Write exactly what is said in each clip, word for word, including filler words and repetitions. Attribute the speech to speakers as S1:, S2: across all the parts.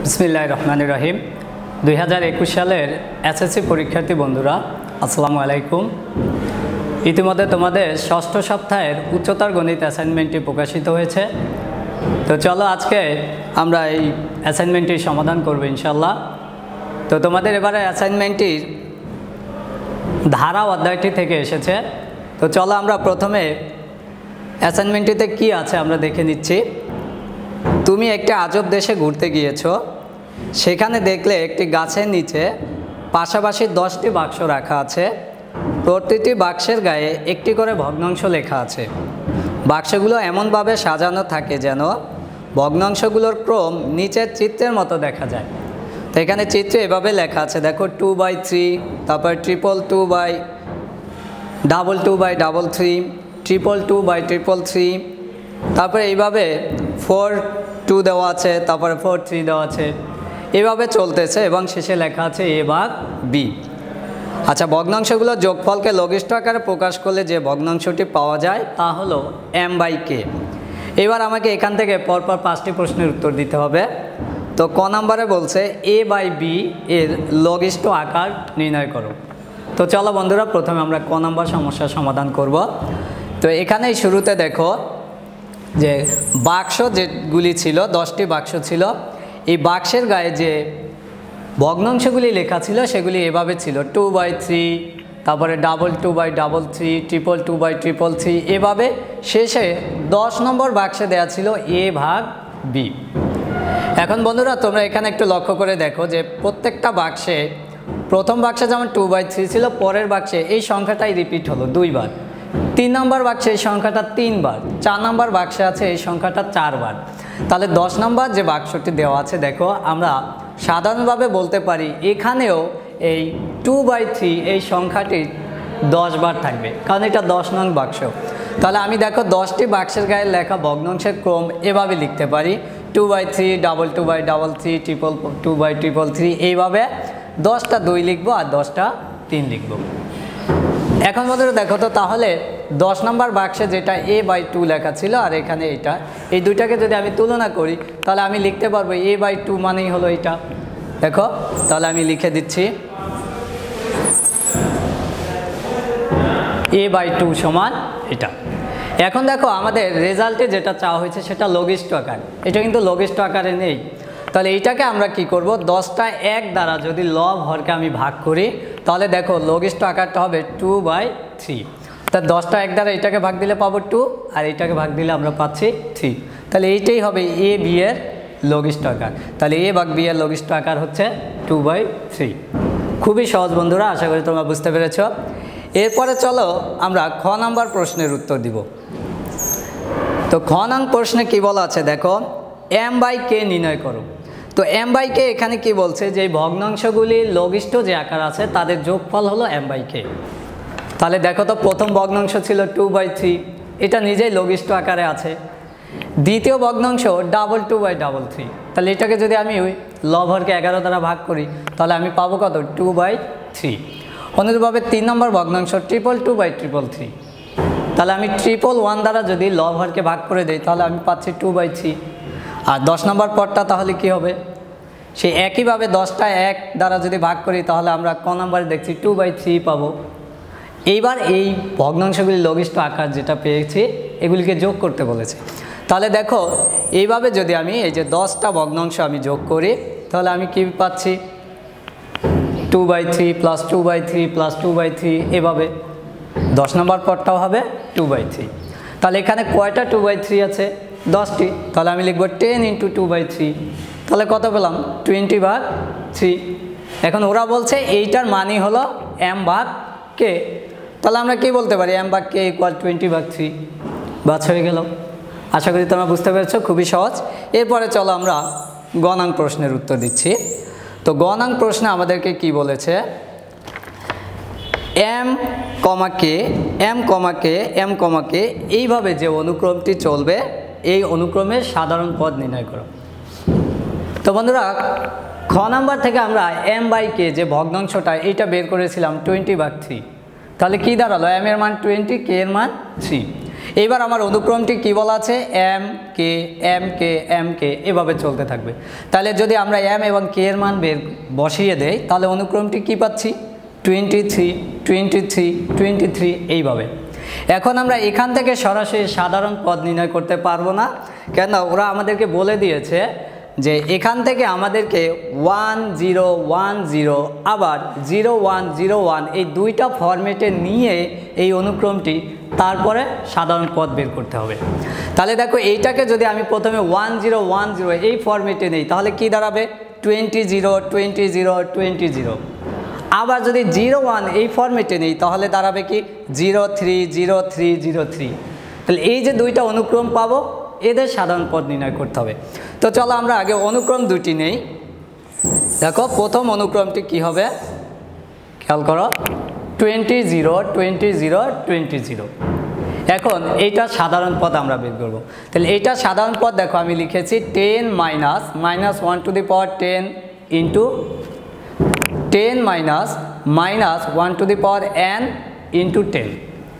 S1: বিসমিল্লাহির রহমানির রহিম। দুই হাজার একুশ সালের এসএসসি পরীক্ষার্থী বন্ধুরা, আসসালামু আলাইকুম। ইতিমধ্যে তোমাদের ষষ্ঠ সপ্তাহের উচ্চতর গণিত অ্যাসাইনমেন্টটি প্রকাশিত হয়েছে। তো চলো আজকে আমরা এই অ্যাসাইনমেন্টটির সমাধান করব ইনশাল্লাহ। তো তোমাদের এবারে অ্যাসাইনমেন্টটির ধারা অধ্যায়টি থেকে এসেছে। তো চলো আমরা প্রথমে অ্যাসাইনমেন্টটিতে কি আছে আমরা দেখে নিচ্ছি। তুমি একটি আজব দেশে ঘুরতে গিয়েছো, সেখানে দেখলে একটি গাছের নিচে পাশাপাশি দশটি বাক্স রাখা আছে। প্রতিটি বাক্সের গায়ে একটি করে ভগ্নাংশ লেখা আছে। বাক্সগুলো এমনভাবে সাজানো থাকে যেন ভগ্নাংশগুলোর ক্রম নিচের চিত্রের মতো দেখা যায়। তো এখানে চিত্রে এভাবে লেখা আছে, দেখো টু বাই থ্রি, তারপর triple two by double two by double three, triple two by triple three, তারপরে এইভাবে ফোর টু দেওয়া আছে, তারপরে ফোর থ্রি দেওয়া আছে, এভাবে চলতেছে এবং শেষে লেখা আছে এ ভাগ বি। আচ্ছা, ভগ্নাংশগুলো যোগফলকে লঘিষ্ঠ আকারে প্রকাশ করলে যে ভগ্নাংশটি পাওয়া যায় তা হলো এম বাই কে। এবার আমাকে এখান থেকে পরপর পাঁচটি প্রশ্নের উত্তর দিতে হবে। তো ক নম্বরে বলছে এ বাই বি এর লঘিষ্ঠ আকার নির্ণয় করো। তো চলো বন্ধুরা, প্রথমে আমরা ক নম্বর সমস্যার সমাধান করব। তো এখানেই শুরুতে দেখো যে বাক্স যেগুলি ছিল, দশটি বাক্স ছিল, এই বাক্সের গায়ে যে ভগ্নাংশগুলি লেখা ছিল সেগুলি এভাবে ছিল টু বাই থ্রি, তারপরে double two by double three, triple two by triple three, এভাবে শেষে দশ নম্বর বাক্সে দেওয়া ছিল এ ভাগ বি। এখন বন্ধুরা তোমরা এখানে একটু লক্ষ্য করে দেখো যে প্রত্যেকটা বাক্সে প্রথম বাক্সে যেমন টু বাই থ্রি ছিল, পরের বাক্সে এই সংখ্যাটাই রিপিট হলো দুইবার। তিন নম্বর বাক্সে এই সংখ্যাটা তিনবার, চার নম্বর বাক্সে আছে এই সংখ্যাটা চারবার। তাহলে দশ নম্বর যে বাক্সটি দেওয়া আছে, দেখো আমরা সাধারণভাবে বলতে পারি এখানেও এই টু বাই থ্রি এই সংখ্যাটি দশ বার থাকবে, কারণ এটা দশ নং বাক্স। তাহলে আমি দেখো দশটি বাক্সের গায়ে লেখা ভগ্নাংশের ক্রম এভাবে লিখতে পারি, two by three, double two by double three, triple two by triple three, এইভাবে দশটা দুই লিখবো আর দশটা তিন লিখবো। এখন বন্ধুরা দেখো তো, তাহলে দশ নম্বর বাক্সে যেটা এ বাই টু লেখা ছিল আর এখানে এটা, এই দুইটাকে যদি আমি তুলনা করি তাহলে আমি লিখতে পারবো এ বাই টু মানেই হলো এটা। দেখো তাহলে আমি লিখে দিচ্ছি এ বাই টু সমান এটা। এখন দেখো আমাদের রেজাল্টে যেটা চাওয়া হয়েছে সেটা লঘিষ্ঠ আকার, এটা কিন্তু লঘিষ্ঠ আকারে নেই। তাহলে এইটাকে আমরা কি করব, দশটা এক দ্বারা যদি লব হরকে আমি ভাগ করি তাহলে দেখো লঘিষ্ঠ আকারটা হবে টু বাই থ্রি। তা দশটা এক দ্বারা এটাকে ভাগ দিলে পাবো টু, আর এইটাকে ভাগ দিলে আমরা পাচ্ছি থ্রি। তাহলে এইটাই হবে এ বি এর লঘিষ্ঠ আকার। তাহলে এ ভাগ বি এর লঘিষ্ঠ আকার হচ্ছে টু বাই থ্রি। খুবই সহজ বন্ধুরা, আশা করি তোমরা বুঝতে পেরেছ। এরপরে চলো আমরা খ নাম্বার প্রশ্নের উত্তর দিব। তো খ নং প্রশ্নে কি বলা আছে দেখো, এম বাই কে নির্ণয় করো। তো এম বাই কে এখানে কি বলছে যে ভগ্নাংশগুলি লঘিষ্ঠ যে আকার আছে তাদের যোগফল হলো এম বাই কে। তাহলে দেখো তো প্রথম ভগ্নাংশ ছিল টু বাই থ্রি, এটা নিজেই লঘিষ্ঠ আকারে আছে। দ্বিতীয় ভগ্নাংশ double two by double three, তাহলে এটাকে যদি আমি ওই লব হরকে এগারো দ্বারা ভাগ করি তাহলে আমি পাবো কত, টু বাই থ্রি। অনুরূপভাবে তিন নম্বর ভগ্নাংশ triple two by triple three, তাহলে আমি ট্রিপল ওয়ান দ্বারা যদি লব হরকে ভাগ করে দিই তাহলে আমি পাচ্ছি টু বাই থ্রি। আর দশ নম্বর পদটা তাহলে কি হবে, সেই একইভাবে দশটা এক দ্বারা যদি ভাগ করি তাহলে আমরা ক নম্বরে দেখছি টু বাই থ্রি পাবো। এইবার এই ভগ্নাংশগুলি লঘিষ্ঠ আকার যেটা পেয়েছি এগুলিকে যোগ করতে বলেছে। তাহলে দেখো এইভাবে যদি আমি এই যে দশটা ভগ্নাংশ আমি যোগ করি তাহলে আমি কি পাচ্ছি, two by three plus two by three plus two by three, এভাবে দশ নম্বর পদটাও হবে টু বাই থ্রি। তাহলে এখানে কয়টা টু বাই থ্রি আছে, দশটি। তাহলে আমি লিখবো ten into two by three, তাহলে কত পেলাম, টোয়েন্টি ভাগ থ্রি। এখন ওরা বলছে এইটার মানই হলো এম ভাগ কে, তাহলে আমরা কি বলতে পারি, এম ভাগ কে ইকুয়াল টোয়েন্টি ভাগ থ্রি, বাস হয়ে গেল। আশা করি তোমরা বুঝতে পেরেছো, খুবই সহজ। এরপরে চলো আমরা গ নং প্রশ্নের উত্তর দিচ্ছি। তো গ নং প্রশ্নে আমাদেরকে কি বলেছে, M comma K, M comma K, M comma K, এইভাবে যে অনুক্রমটি চলবে এই অনুক্রমের সাধারণ পদ নির্ণয় করো। তো বন্ধুরা খ নাম্বার থেকে আমরা এম বাই কে যে ভগ্নাংশটা এইটা বের করেছিলাম টোয়েন্টি ভাগ থ্রি, তাহলে কি দাঁড়ালো, এম এর মান টোয়েন্টি, কে এর মান থ্রি। এইবার আমার অনুক্রমটি কি বলা আছে, M K M K M K এভাবে চলতে থাকবে। তাহলে যদি আমরা এম এবং কে এর মান বের বসিয়ে দেই তাহলে অনুক্রমটি কি পাচ্ছি, twenty three twenty three twenty three এইভাবে। এখন আমরা এখান থেকে সরাসরি সাধারণ পদ নির্ণয় করতে পারবো না, কেন ওরা আমাদেরকে বলে দিয়েছে যে এখান থেকে আমাদেরকে ওয়ান জিরো ওয়ান জিরো আবার জিরো ওয়ান জিরো ওয়ান এই দুইটা ফরম্যাটে নিয়ে এই অনুক্রমটি তারপরে সাধারণ পদ বের করতে হবে। তাহলে দেখো এইটাকে যদি আমি প্রথমে ওয়ান জিরো ওয়ান জিরো এই ফরম্যাটে নেই তাহলে কি দাঁড়াবে, twenty zero twenty zero twenty zero. আবার যদি জিরো ওয়ান এই ফরম্যাটে নেই তাহলে দাঁড়াবে কি zero three zero three zero three. তাহলে এই যে দুইটা অনুক্রম পাবো এদের সাধারণ পদ নির্ণয় করতে হবে। তো চলো আমরা আগে অনুক্রম দুটি নেই। দেখো প্রথম অনুক্রমটি কি হবে, খেয়াল করো, twenty zero twenty zero twenty zero. এখন এইটা সাধারণ পদ আমরা বের করবো। তাহলে এইটা সাধারণ পদ দেখো আমি লিখেছি ten minus minus one to the power ten into ten minus minus one to the power N into ten.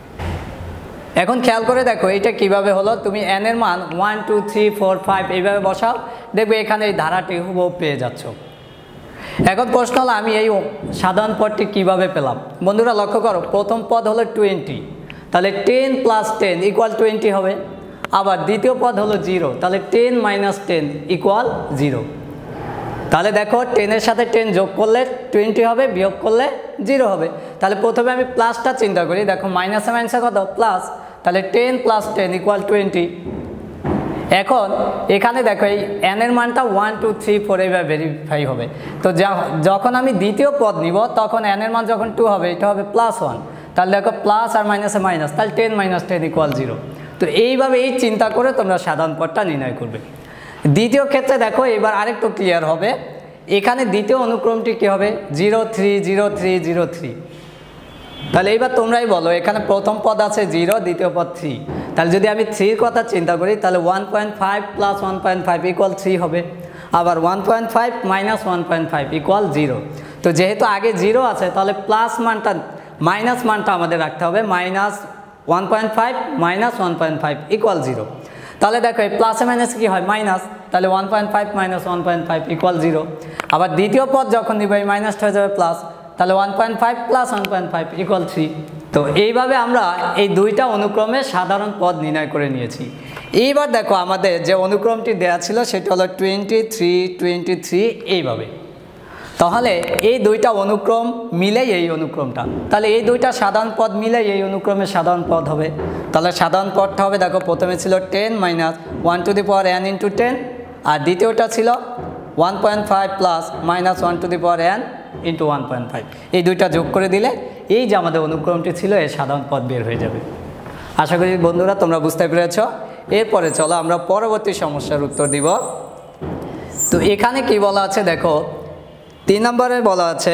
S1: এখন খেয়াল করে দেখো এইটা কিভাবে হলো, তুমি এন এর মান one two three four five এইভাবে বসাও, দেখবে এখানে এই ধারাটি হুবহু পেয়ে যাচ্ছ। এখন প্রশ্ন হলো আমি এই সাধারণ পদটি কিভাবে পেলাম। বন্ধুরা লক্ষ্য করো, প্রথম পদ হলো টোয়েন্টি, তাহলে ten plus ten equal twenty হবে। আবার দ্বিতীয় পদ হলো জিরো, তাহলে ten minus ten equal zero. তাহলে দেখো টেনের সাথে টেন যোগ করলে টোয়েন্টি হবে, বিয়োগ করলে জিরো হবে। তাহলে প্রথমে আমি প্লাসটা চিন্তা করি, দেখো মাইনাসে মাইনাসে কত প্লাস, তাহলে ten plus ten equal twenty. এখন এখানে দেখো এই এন এর মানটা ওয়ান টু থ্রি ফোর এইভাবে ভেরিফাই হবে। তো যখন আমি দ্বিতীয় পদ নিব তখন এন এর মান যখন টু হবে এটা হবে প্লাস ওয়ান, তাহলে দেখো প্লাস আর মাইনাসে মাইনাস, তাহলে ten minus ten equal zero. তো এইভাবে এই চিন্তা করে তোমরা সাধারণ পদটা নির্ণয় করবে। দ্বিতীয় ক্ষেত্রে দেখো এবার আরেকটু ক্লিয়ার হবে, এখানে দ্বিতীয় অনুক্রমটি কী হবে, zero three zero three zero three. তাহলে এইবার তোমরাই বলো, এখানে প্রথম পদ আছে জিরো, দ্বিতীয় পদ থ্রি, তাহলে যদি আমি থ্রির কথা চিন্তা করি তাহলে one point five plus one point five equal three হবে। আবার one point five minus one point five equal zero. তো যেহেতু আগে জিরো আছে তাহলে প্লাস মানটা মাইনাস মানটা আমাদের রাখতে হবে, minus one point five minus one point five equal zero. তাহলে দেখো এই প্লাসে মাইনাস কী হয়, মাইনাস, তাহলে one point five minus one point five equal zero. আবার দ্বিতীয় পদ যখন নিব এই মাইনাসটা হয়ে যাবে প্লাস, তাহলে one point five plus one point five equal three. তো এইভাবে আমরা এই দুইটা অনুক্রমে সাধারণ পদ নির্ণয় করে নিয়েছি। এইবার দেখো আমাদের যে অনুক্রমটি দেওয়া ছিল সেটি হলো টোয়েন্টি থ্রি টোয়েন্টি থ্রি এইভাবে। তাহলে এই দুইটা অনুক্রম মিলেই এই অনুক্রমটা, তাহলে এই দুইটা সাধারণ পদ মিলেই এই অনুক্রমের সাধারণ পদ হবে। তাহলে সাধারণ পদটা হবে দেখো প্রথমে ছিল ten minus one to the power N into ten, আর দ্বিতীয়টা ছিল one point five plus minus one to the power N into one point five. এই দুইটা যোগ করে দিলে এই যে আমাদের অনুক্রমটি ছিল এই সাধারণ পদ বের হয়ে যাবে। আশা করি বন্ধুরা তোমরা বুঝতে পেরেছ। এরপরে চলো আমরা পরবর্তী সমস্যার উত্তর দিব। তো এখানে কি বলা আছে দেখো, তিন নম্বরে বলা আছে,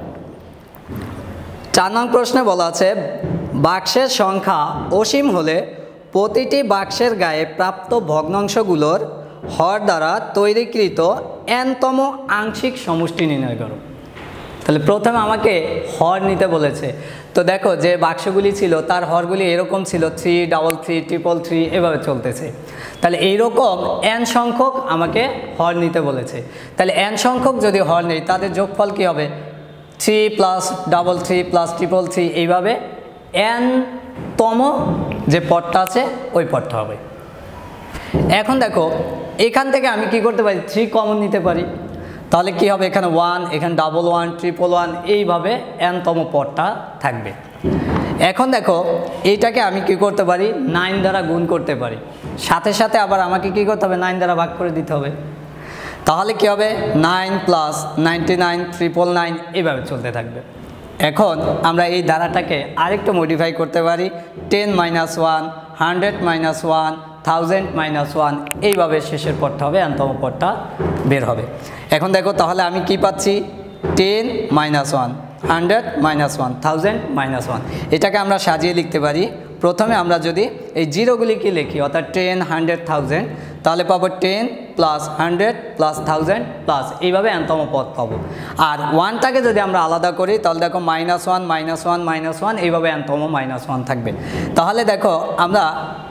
S1: চার নং প্রশ্নে বলা আছে বাক্সের সংখ্যা অসীম হলে প্রতিটি বাক্সের গায়ে প্রাপ্ত ভগ্নাংশগুলোর হর দ্বারা তৈরিকৃত এনতম আংশিক সমষ্টি নির্ণয় করো। তাহলে প্রথমে আমাকে হর নিতে বলেছে। তো দেখো যে বাক্সগুলি ছিল তার হরগুলি এরকম ছিল, three double three triple three এভাবে চলতেছে। তাহলে এইরকম এন সংখ্যক আমাকে হর নিতে বলেছে। তাহলে এন সংখ্যক যদি হর নেই তাদের যোগফল কী হবে, three plus double three plus triple three এইভাবে এন তম যে পদটা আছে ওই পদটা হবে। এখন দেখো এখান থেকে আমি কি করতে পারি, থ্রি কমন নিতে পারি। তাহলে কি হবে, এখানে ওয়ান, এখানে ডাবল ওয়ান ট্রিপল ওয়ান এইভাবে এনতম পদটা থাকবে। এখন দেখো এইটাকে আমি কি করতে পারি, নাইন দ্বারা গুণ করতে পারি, সাথে সাথে আবার আমাকে কি করতে হবে, নাইন দ্বারা ভাগ করে দিতে হবে। তাহলে কি হবে, nine plus ninety nine triple nine এইভাবে চলতে থাকবে। এখন আমরা এই ধারাটাকে আরেকটু মডিফাই করতে পারি, ten minus one, hundred minus one, thousand minus one এইভাবে শেষের পদটা হবে, এনতম পদটা বের হবে। এখন দেখো তাহলে আমি কি পাচ্ছি, ten minus one, hundred minus one, thousand minus one. এটাকে আমরা সাজিয়ে লিখতে পারি। প্রথমে আমরা যদি এই জিরোগুলিকে লিখি অর্থাৎ টেন, হান্ড্রেড, থাউজেন্ড, তাহলে পাবো ten plus hundred plus thousand plus এইভাবে এনতম পদ পাবো। আর ওয়ানটাকে যদি আমরা আলাদা করি তাহলে দেখো minus one minus one minus one এইভাবে এনতম মাইনাস ওয়ান থাকবে। তাহলে দেখো আমরা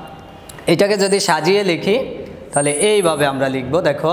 S1: এটাকে যদি সাজিয়ে লিখি তাহলে এইভাবে আমরা লিখব, দেখো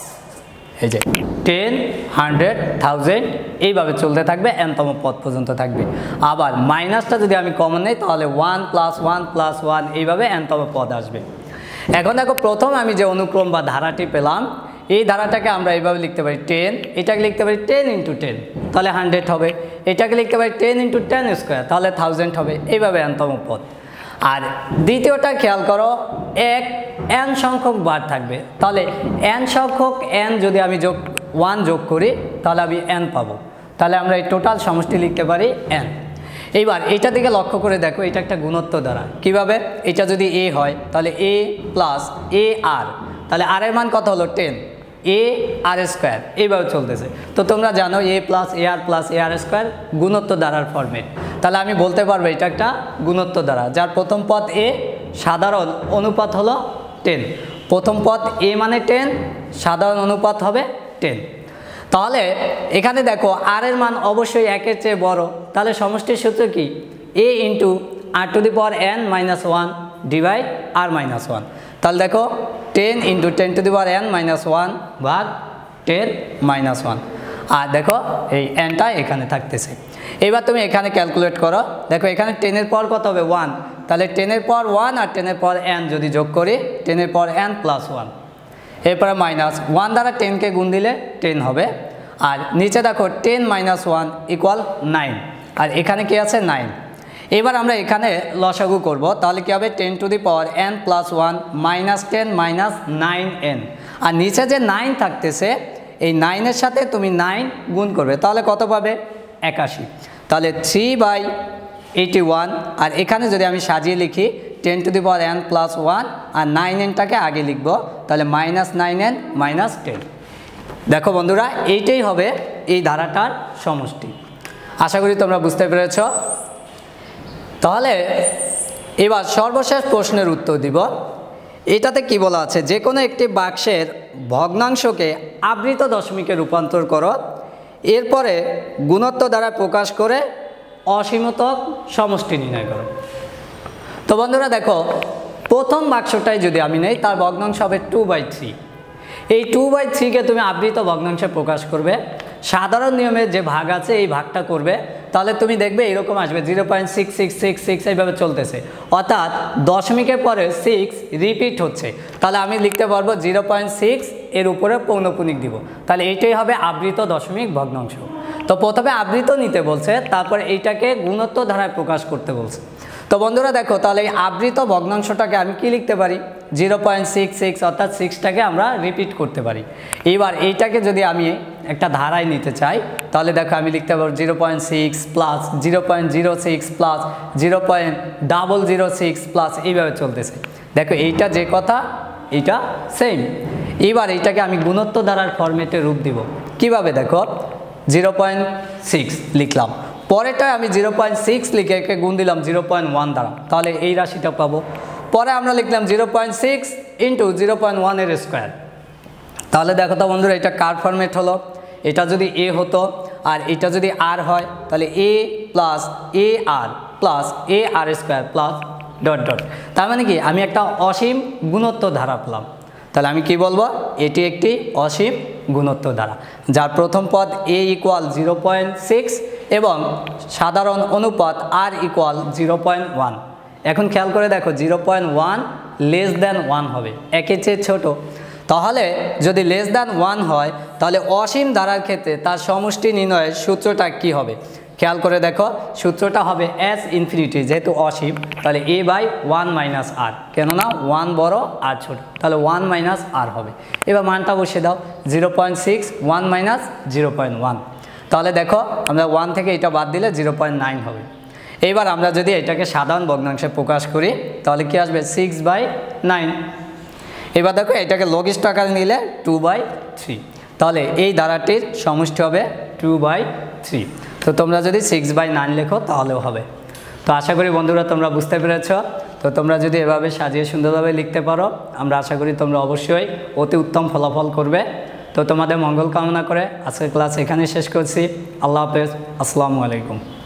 S1: এই যে টেন হান্ড্রেড থাউজেন্ড এইভাবে চলতে থাকবে, এনতম পদ পর্যন্ত থাকবে। আবার মাইনাসটা যদি আমি কমন নেই তাহলে one plus one plus one এইভাবে এনতম পদ আসবে। এখন দেখো প্রথম আমি যে অনুক্রম বা ধারাটি পেলাম, এই ধারাটাকে আমরা এইভাবে লিখতে পারি টেন, এটাকে লিখতে পারি টেন ইন্টু টেন, তাহলে হান্ড্রেড হবে। এটাকে লিখতে পারি টেন ইন্টু টেন স্কোয়ার, তাহলে থাউজেন্ড হবে, এইভাবে এনতম পদ। আর দ্বিতীয়টা খেয়াল করো, এক এন সংখ্যক বার থাকবে, তাহলে এন সংখ্যক এন যদি আমি যোগ ওয়ান যোগ করি তাহলে আমি এন পাবো, তাহলে আমরা এই টোটাল সমষ্টি লিখতে পারি এন। এইবার এটা দিকে লক্ষ্য করে দেখো, এটা একটা গুণোত্তর দ্বারা। কিভাবে? এটা যদি এ হয় তাহলে এ প্লাস এ আর, তাহলে আর এর মান কত হলো টেন, এ আর স্কোয়ার, এইভাবে চলতেছে। তো তোমরা জানো a plus a r plus a r square গুণোত্তর দ্বারার ফর্মেট, তাহলে আমি বলতে পারবো এটা একটা গুণোত্তর দ্বারা, যার প্রথম পদ এ, সাধারণ অনুপাত হলো টেন। প্রথম পদ এ মানে টেন, সাধারণ অনুপাত হবে টেন। তাহলে এখানে দেখো আর এর মান অবশ্যই একের চেয়ে বড়, তাহলে সমষ্টির সূত্র কি? A into r to the power n minus one divide r minus one. তাহলে দেখো ten into ten to the power n minus one ভাগ টেন মাইনাস ওয়ান, আর দেখো এই এনটা এখানে থাকতেছে। এবার তুমি এখানে ক্যালকুলেট করো, দেখো এখানে টেনের পর কত হবে ওয়ান, তাহলে টেনের পর ওয়ান আর টেনের পর এন যদি যোগ করি, টেনের পর এন প্লাস ওয়ান, এরপরে মাইনাস ওয়ান দ্বারা টেনকে গুণ দিলে টেন হবে। আর নিচে দেখো ten minus one equal nine, আর এখানে কি আছে নাইন। এবার আমরা এখানে লসাগু করব, তাহলে কি হবে ten to the power n plus one minus ten minus nine n, আর নিচে যে নাইন থাকতেছে এই নাইনের সাথে তুমি নাইন গুণ করবে, তাহলে কত পাবে? একাশি। তাহলে থ্রি বাই এইটি ওয়ান, আর এখানে যদি আমি সাজিয়ে লিখি ten to the power n plus one আর নাইন এনটাকে আগে লিখব, তাহলে minus nine n minus ten. দেখো বন্ধুরা, এইটাই হবে এই ধারাটার সমষ্টি। আশা করি তোমরা বুঝতে পেরেছ। তাহলে এবার সর্বশেষ প্রশ্নের উত্তর দিব। এটাতে কি বলা আছে? যে কোনো একটি বাক্সের ভগ্নাংশকে আবৃত দশমিকে রূপান্তর করো, এরপরে গুণোত্তর দ্বারা প্রকাশ করে অসীমতক সমষ্টি নির্ণয় করো। তো বন্ধুরা দেখো, প্রথম বাক্সটাই যদি আমি নেই, তার ভগ্নাংশ হবে টু বাই থ্রি। এই টু বাই থ্রিকে তুমি আবৃত ভগ্নাংশে প্রকাশ করবে, সাধারণ নিয়মে যে ভাগ আছে এই ভাগটা করবে, তাহলে তুমি দেখবে এরকম আসবে zero point six six six six এইভাবে চলতেছে, অর্থাৎ দশমিকের পরে সিক্স রিপিট হচ্ছে। তাহলে আমি লিখতে পারবো জিরো পয়েন্ট সিক্স এর উপরে পৌনপুনিক দিব, তাহলে এইটাই হবে আবৃত দশমিক ভগ্নাংশ। তো প্রথমে আবৃত নিতে বলছে, তারপরে এইটাকে গুণোত্তর ধারায় প্রকাশ করতে বলছে। তো বন্ধুরা দেখো, তাহলে এই আবৃত ভগ্নাংশটাকে আমি কি লিখতে পারি? জিরো পয়েন্ট সিক্স সিক্স, অর্থাৎ সিক্সটাকে আমরা রিপিট করতে পারি। এবার এইটাকে যদি আমি একটা ধারায় নিতে চাই, তাহলে দেখো আমি লিখতে পারবো zero point six plus zero point zero six plus zero point double zero six plus এইভাবে চলতেছে। দেখো এইটা যে কথা এইটা সেম। এবার এইটাকে আমি গুণোত্তর ধারার ফরম্যাটে রূপ দিব। কিভাবে? দেখো জিরো পয়েন্ট সিক্স লিখলাম, পরেরটায় আমি জিরো পয়েন্ট সিক্স লিখে একে গুণ দিলাম জিরো পয়েন্ট ওয়ান দ্বারা, তাহলে এই রাশিটা পাবো। পরে আমরা লিখলাম zero point six into zero point ওয়ানের স্কোয়ার, তাহলে দেখো তো বন্ধুরা এটা কার ফরম্যাট হলো? এটা যদি এ হতো আর এটা যদি আর হয়, তাহলে a plus a r plus a r square plus dot dot, তার মানে কি আমি একটা অসীম গুণোত্তর ধারা পেলাম। তাহলে আমি কি বলবো? এটি একটি অসীম গুণোত্তর ধারা, যার প্রথম পদ a equal zero point six এবং সাধারণ অনুপাত r equal zero point one. এখন খেয়াল করে দেখো zero point one less than one হবে, একের চেয়ে ছোট। তাহলে যদি লেস দ্যান ওয়ান হয়, তাহলে অসীম ধারার ক্ষেত্রে তার সমষ্টি নির্ণয়ের সূত্রটা কি হবে? খেয়াল করে দেখো, সূত্রটা হবে এস ইনফিনিটি, যেহেতু অসীম তাহলে a by one minus r, কেননা ওয়ান বড় আর ছোট, তাহলে ওয়ান মাইনাস আর হবে। এবার মানটা বসিয়ে দাও, zero point six one minus zero point one, তাহলে দেখো আমরা ওয়ান থেকে এটা বাদ দিলে জিরো পয়েন্ট নাইন হবে। এইবার আমরা যদি এটাকে সাধারণ ভগ্নাংশে প্রকাশ করি, তাহলে কি আসবে? Six by nine. এবার দেখো এটাকে লঘিষ্ঠ আকারে নিলে টু বাই থ্রি, তাহলে এই ধারাটির সমষ্টি হবে টু বাই থ্রি। তো তোমরা যদি সিক্স বাই নাইন লেখো তাহলেও হবে। তো আশা করি বন্ধুরা তোমরা বুঝতে পেরেছ। তো তোমরা যদি এভাবে সাজিয়ে সুন্দরভাবে লিখতে পারো, আমরা আশা করি তোমরা অবশ্যই অতি উত্তম ফলাফল করবে। তো তোমাদের মঙ্গল কামনা করে আজকের ক্লাস এখানে শেষ করছি। আল্লাহ হাফেজ, আসসালামু আলাইকুম।